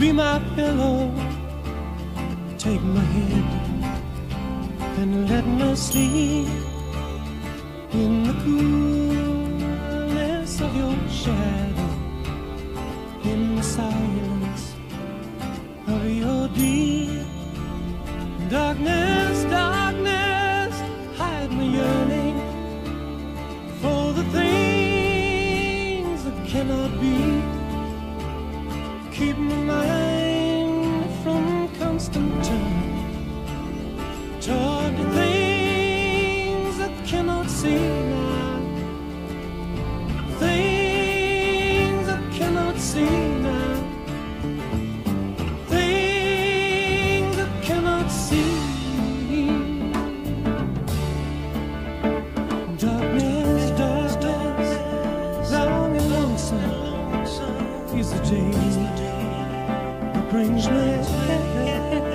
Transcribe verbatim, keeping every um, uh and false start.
be my pillow, take my head and let me sleep in the coolness of your shadow, in the silence of your deep darkness. Darkness, hide my yearning for the things that cannot be. Keep my mind from constant turn toward the things that cannot see now, things that cannot see now, things that cannot see. Darkness, darkness, long and lonesome is the day that brings me